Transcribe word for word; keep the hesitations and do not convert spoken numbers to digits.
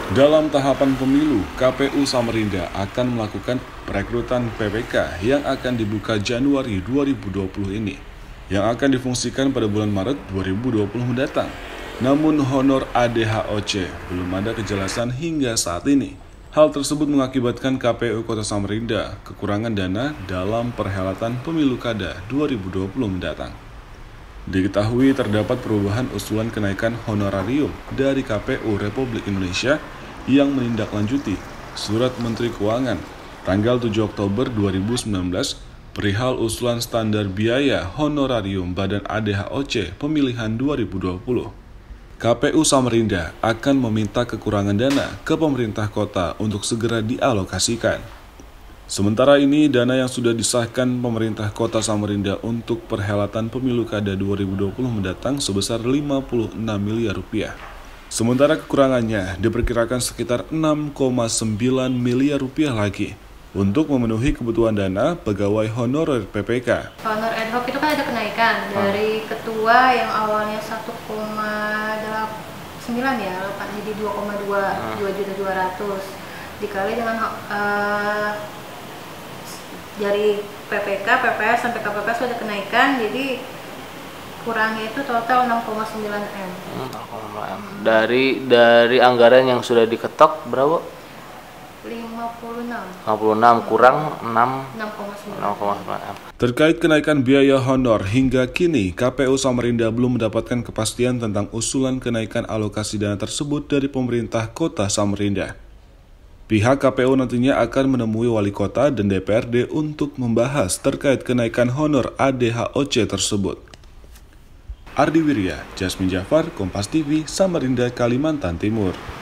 Dalam tahapan pemilu, K P U Samarinda akan melakukan perekrutan P P K yang akan dibuka Januari dua ribu dua puluh ini, yang akan difungsikan pada bulan Maret dua ribu dua puluh mendatang. Namun honor A D H O C belum ada kejelasan hingga saat ini. Hal tersebut mengakibatkan K P U Kota Samarinda kekurangan dana dalam perhelatan pemilu Kada dua ribu dua puluh mendatang. Diketahui terdapat perubahan usulan kenaikan honorarium dari K P U Republik Indonesia yang menindaklanjuti Surat Menteri Keuangan tanggal tujuh Oktober dua ribu sembilan belas perihal usulan standar biaya honorarium Badan A D H O C pemilihan dua ribu dua puluh. K P U Samarinda akan meminta kekurangan dana ke pemerintah kota untuk segera dialokasikan. Sementara ini, dana yang sudah disahkan pemerintah kota Samarinda untuk perhelatan pemilu Kada dua ribu dua puluh mendatang sebesar lima puluh enam miliar rupiah. Sementara kekurangannya diperkirakan sekitar enam koma sembilan miliar rupiah lagi untuk memenuhi kebutuhan dana pegawai honorer P P K. Honor ad hoc itu kan ada kenaikan dari ketua yang awalnya satu koma sembilan ya, jadi dua koma dua juta dua ratus dikali dengan uh, dari P P K, P P S sampai K P P S sudah kenaikan, jadi kurangnya itu total enam koma sembilan M. Dari dari anggaran yang sudah diketok berapa? lima puluh enam. lima puluh enam kurang enam koma sembilan M. Terkait kenaikan biaya honor, hingga kini K P U Samarinda belum mendapatkan kepastian tentang usulan kenaikan alokasi dana tersebut dari pemerintah kota Samarinda. Pihak K P U nantinya akan menemui wali kota dan D P R D untuk membahas terkait kenaikan honor A D H O C tersebut. Ardi Wirya, Jasmine Jafar, Kompas T V, Samarinda, Kalimantan Timur.